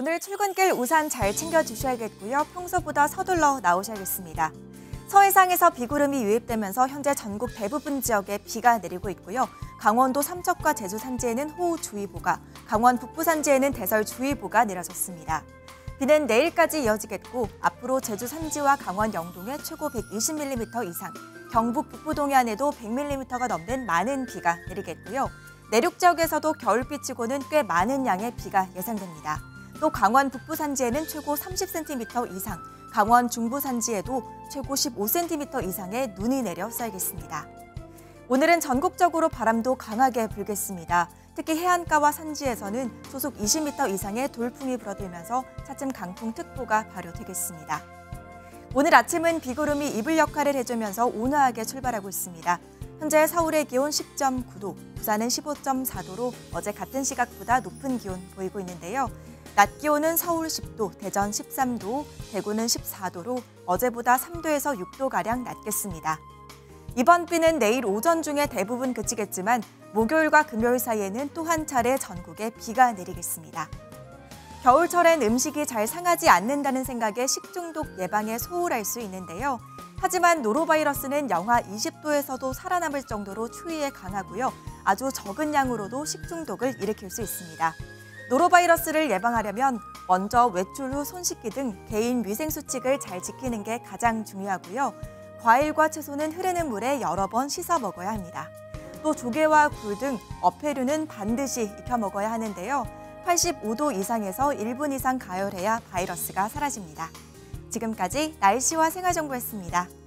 오늘 출근길 우산 잘 챙겨주셔야겠고요. 평소보다 서둘러 나오셔야겠습니다. 서해상에서 비구름이 유입되면서 현재 전국 대부분 지역에 비가 내리고 있고요. 강원도 삼척과 제주 산지에는 호우주의보가, 강원 북부 산지에는 대설주의보가 내려졌습니다. 비는 내일까지 이어지겠고 앞으로 제주 산지와 강원 영동에 최고 120mm 이상, 경북 북부 동해안에도 100mm가 넘는 많은 비가 내리겠고요. 내륙 지역에서도 겨울비치고는 꽤 많은 양의 비가 예상됩니다. 또 강원 북부 산지에는 최고 30cm 이상, 강원 중부 산지에도 최고 15cm 이상의 눈이 내려 쌓이겠습니다. 오늘은 전국적으로 바람도 강하게 불겠습니다. 특히 해안가와 산지에서는 소속 20m 이상의 돌풍이 불어들면서 차츰 강풍특보가 발효되겠습니다. 오늘 아침은 비구름이 이불 역할을 해주면서 온화하게 출발하고 있습니다. 현재 서울의 기온 10.9도, 부산은 15.4도로 어제 같은 시각보다 높은 기온 보이고 있는데요. 낮 기온은 서울 10도, 대전 13도, 대구는 14도로 어제보다 3도에서 6도가량 낮겠습니다. 이번 비는 내일 오전 중에 대부분 그치겠지만 목요일과 금요일 사이에는 또 한 차례 전국에 비가 내리겠습니다. 겨울철엔 음식이 잘 상하지 않는다는 생각에 식중독 예방에 소홀할 수 있는데요. 하지만 노로바이러스는 영하 20도에서도 살아남을 정도로 추위에 강하고요. 아주 적은 양으로도 식중독을 일으킬 수 있습니다. 노로바이러스를 예방하려면 먼저 외출 후 손 씻기 등 개인 위생 수칙을 잘 지키는 게 가장 중요하고요. 과일과 채소는 흐르는 물에 여러 번 씻어 먹어야 합니다. 또 조개와 굴 등 어패류는 반드시 익혀 먹어야 하는데요. 85도 이상에서 1분 이상 가열해야 바이러스가 사라집니다. 지금까지 날씨와 생활정보였습니다.